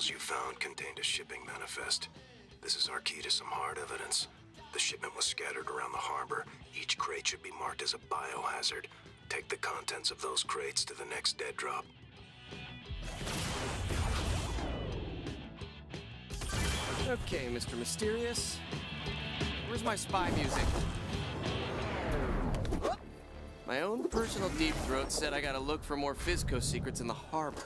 materials you found contained a shipping manifest. This is our key to some hard evidence. The shipment was scattered around the harbor. Each crate should be marked as a biohazard. Take the contents of those crates to the next dead drop. Okay, Mr. Mysterious. Where's my spy music? My own personal deep throat said I gotta look for more Fizco secrets in the harbor.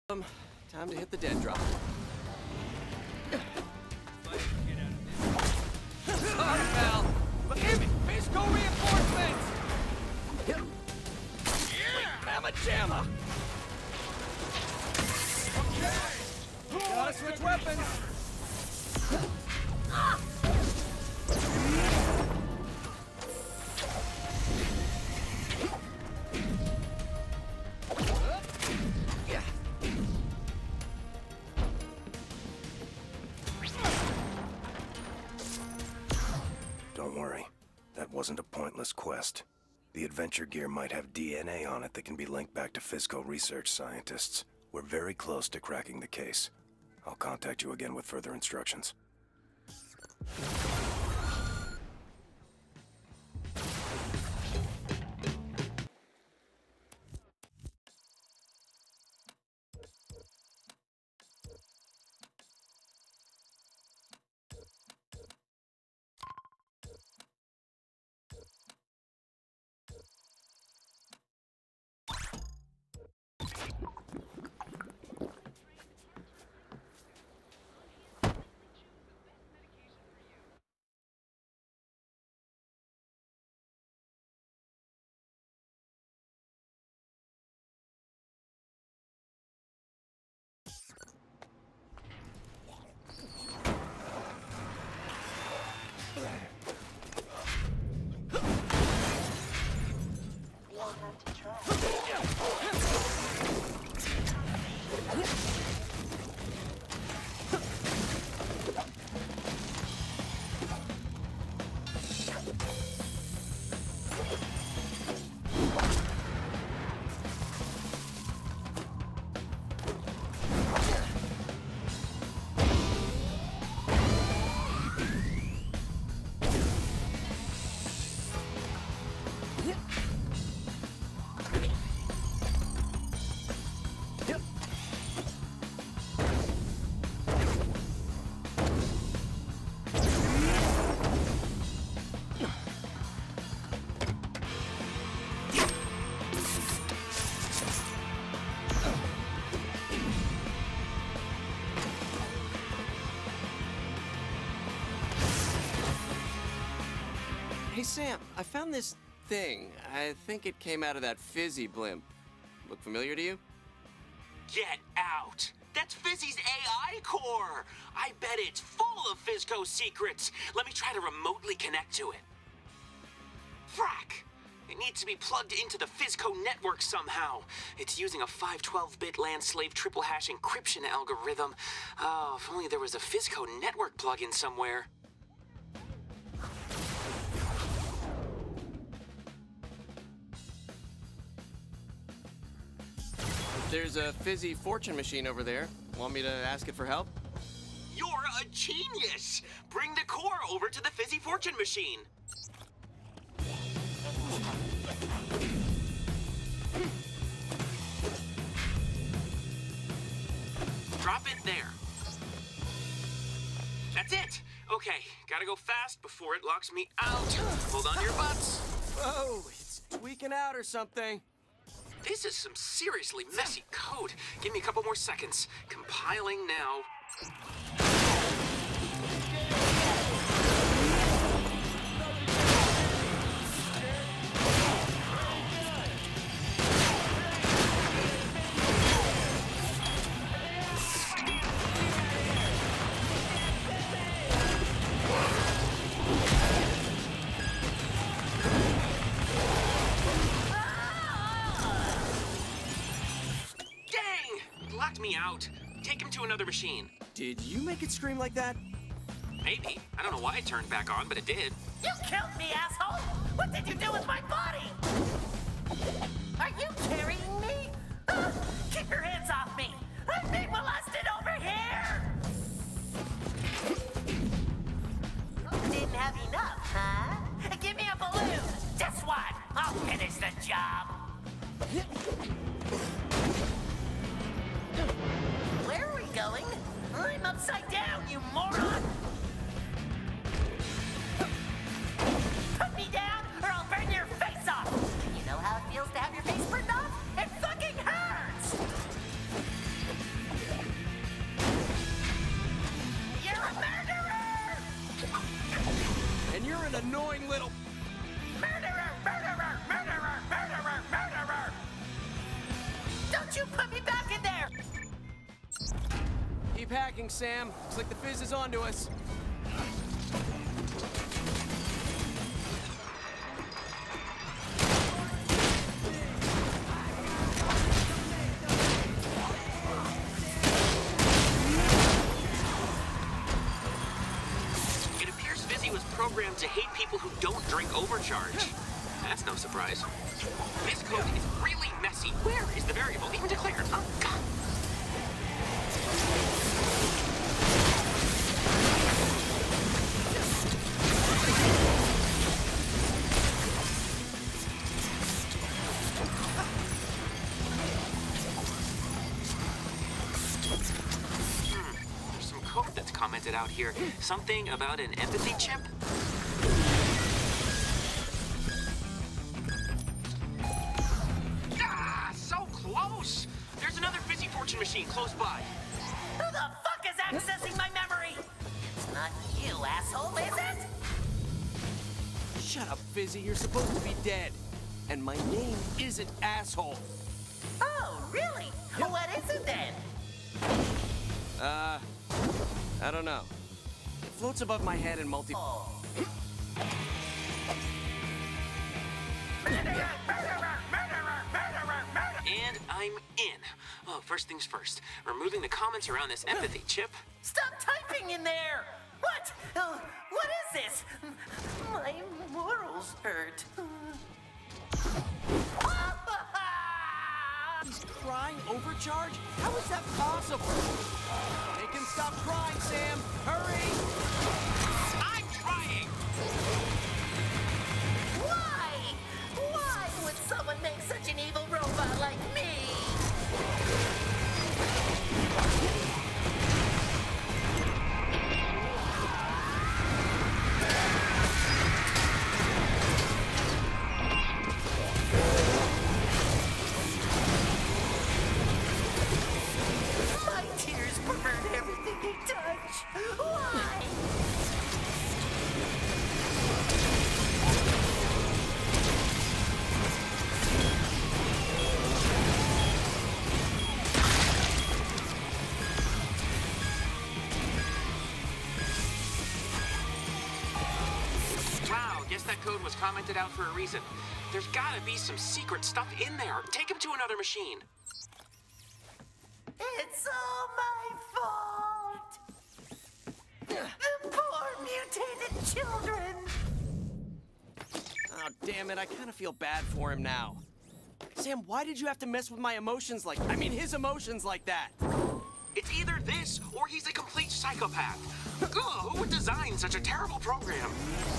Time to hit the dead drop. Sorry, pal. But give me Fisco reinforcements! Yeah! Mamma jamma! Okay! Gotta switch weapons! Don't worry. That wasn't a pointless quest. The adventure gear might have DNA on it that can be linked back to Fisco research scientists. We're very close to cracking the case. I'll contact you again with further instructions. Hey, Sam, I found this thing. I think it came out of that Fizzy blimp. Look familiar to you? Get out! That's Fizzy's AI core! I bet it's full of Fisco secrets! Let me try to remotely connect to it. Frack! It needs to be plugged into the Fisco network somehow. It's using a 512-bit land slave triple hash encryption algorithm. Oh, if only there was a Fisco network plugin somewhere. There's a Fizzy fortune machine over there. Want me to ask it for help? You're a genius! Bring the core over to the Fizzy fortune machine. Drop it there. That's it! Okay, gotta go fast before it locks me out. Hold on to your butts. Whoa, it's tweaking out or something. This is some seriously messy code. Give me a couple more seconds. Compiling now. Locked me out. Take him to another machine. Did you make it scream like that? Maybe. I don't know why it turned back on, but it did. You killed me, asshole! What did you do with my body? Are you carrying me? Keep your hands off me! I'm being molested over here! Didn't have enough, huh? Give me a balloon! Just one! I'll finish the job! Where are we going? I'm upside down, you moron! Put me down, or I'll burn your face off! You know how it feels to have your face burned off? It fucking hurts! annoying little... Murderer! Murderer! Murderer! Murderer! Murderer! Don't you put me back in there! Keep hacking, Sam. Looks like the fizz is onto us. It appears Fizzy was programmed to hate people who don't drink overcharge. That's no surprise. This code is really messy. Where is the variable even declared? Oh, God. There's some code that's commented out here. Something about an empathy chip? Ah, so close! There's another Fizzy Fortune machine close by. Who the fuck is accessing my memory? It's not you, asshole, is it? Shut up, Fizzy. You're supposed to be dead. And my name isn't Asshole. Oh, really? What is it then? I don't know. It floats above my head in multi... Oh. Murderer! Murderer! Murderer! Murderer! Murderer! And I'm in. Oh, first things first. Removing the comments around this empathy chip. Stop typing in there! What? What is this? My morals hurt. He's crying overcharge? How is that possible? Make him stop crying, Sam! Hurry! I'm trying! Why? Why would someone make such an evil robot like me? My tears pervert everything they touch. Why? Wow, guess that code was commented out for a reason. There's gotta be some secret stuff in there. Take him to another machine. It's all my fault. The poor mutated children. Oh, damn it. I kind of feel bad for him now. Sam, why did you have to mess with my emotions like... I mean, his emotions like that? It's either this, or he's a complete psychopath. Ugh, who would design such a terrible program?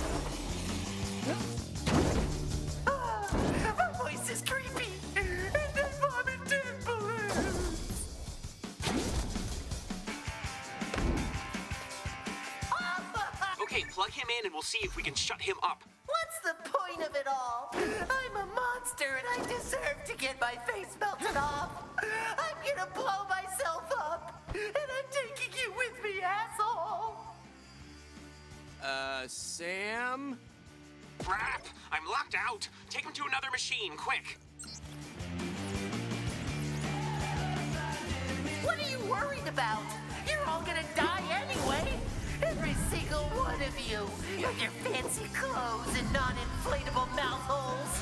My voice is creepy, and I vomit dimples. Okay, plug him in and we'll see if we can shut him up. What's the point of it all? I'm a monster and I deserve to get my face melted off. I'm gonna blow myself up, and I'm taking you with me, asshole. Sam? Crap! I'm locked out! Take him to another machine, quick! What are you worried about? You're all gonna die anyway. Every single one of you, with your fancy clothes and non-inflatable mouth holes.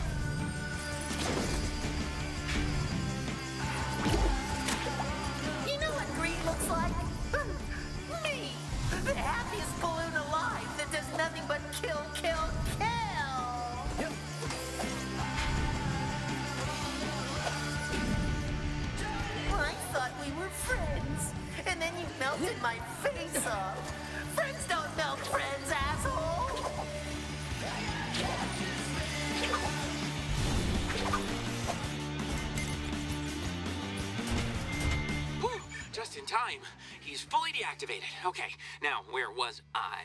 You know what green looks like? Me! The happiest balloon alive that does nothing but kill, kill, kill! I thought we were friends, and then you melted my face off. Friends don't melt friends, asshole! Whew, just in time. He's fully deactivated. Okay, now where was I?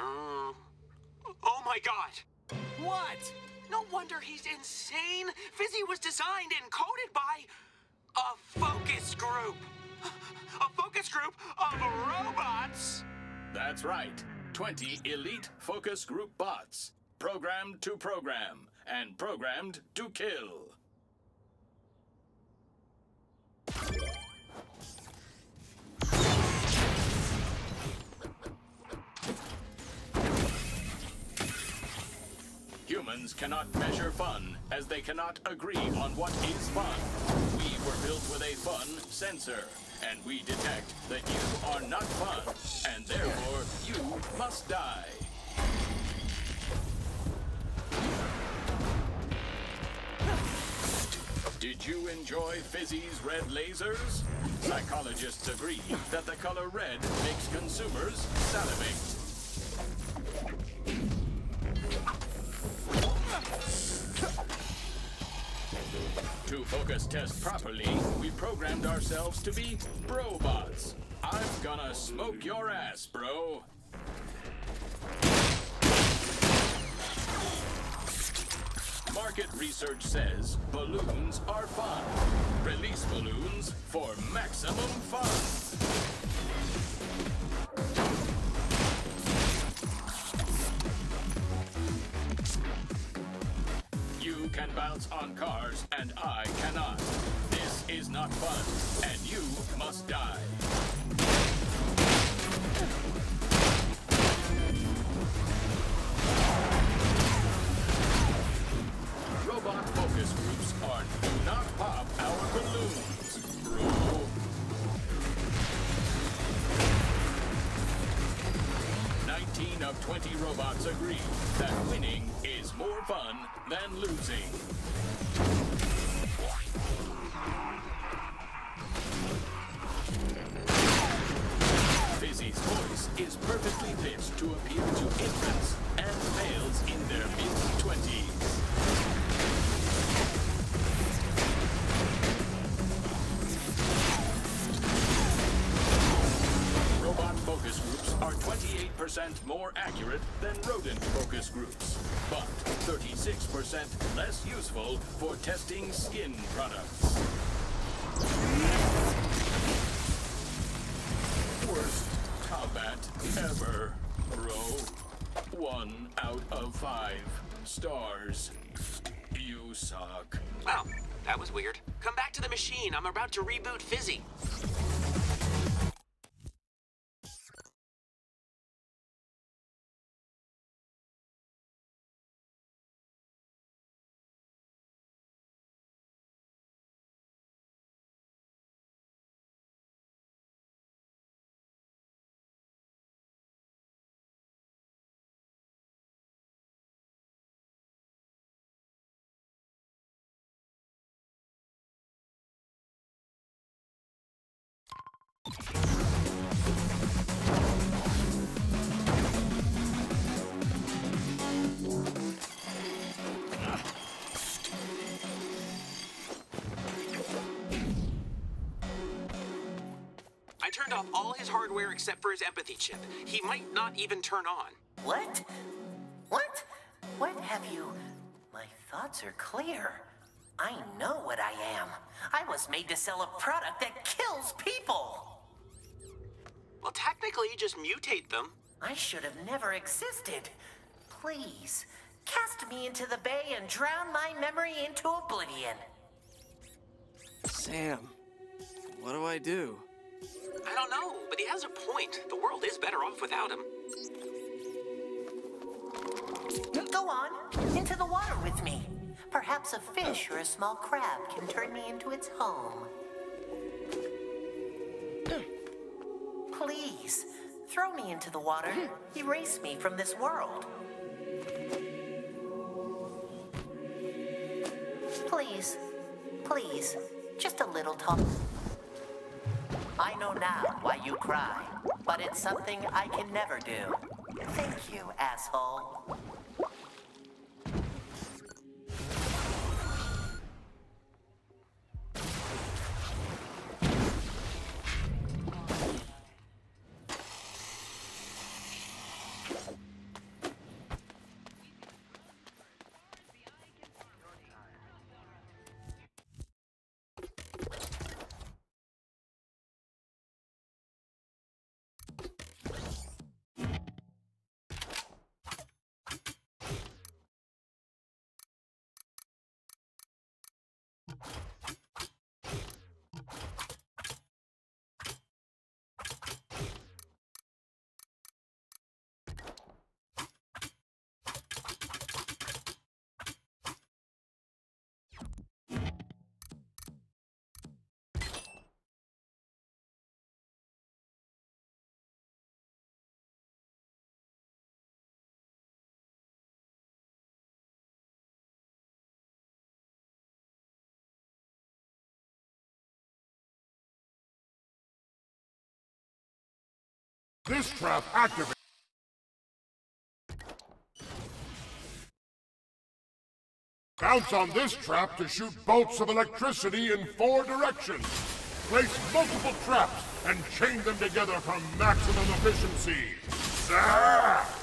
Oh my god! What? No wonder he's insane! Fizzy was designed and coded by a focus group! A focus group of robots! That's right. 20 elite focus group bots. programmed to program and programmed to kill. Humans cannot measure fun, as they cannot agree on what is fun. We were built with a fun sensor, and we detect that you are not fun, and therefore you must die. Did you enjoy Fizzy's red lasers? Psychologists agree that the color red makes consumers salivate. To focus test properly, we programmed ourselves to be Brobots. I'm gonna smoke your ass, bro. Market research says balloons are fun. Release balloons for maximum fun. You can bounce on cars, and I cannot. This is not fun, and you must die. Robot focus groups are do not pop our balloons, bro. Of 20 robots agree that winning is more fun than losing. Fizzy's voice is perfectly pitched to appeal to infants and males in their mid-20s. Robot focus groups are 28% more accurate than rodent focus groups, but 36% less useful for testing skin products. Worst combat ever, bro. 1 out of 5 stars. You suck. Well, that was weird. Come back to the machine. I'm about to reboot Fizzy. I turned off all his hardware except for his empathy chip. He might not even turn on. What? What? What have you... My thoughts are clear. I know what I am. I was made to sell a product that kills people. Well, technically, just mutate them. I should have never existed. Please, cast me into the bay and drown my memory into oblivion. Sam, what do I do? I don't know, but he has a point. The world is better off without him. Go on, into the water with me. Perhaps a fish or a small crab can turn me into its home. Please, throw me into the water. Erase me from this world. Please, please, just a little talk. I know now why you cry, but it's something I can never do. Thank you, asshole. This trap activates. Bounce on this trap to shoot bolts of electricity in 4 directions. Place multiple traps and chain them together for maximum efficiency. Zah!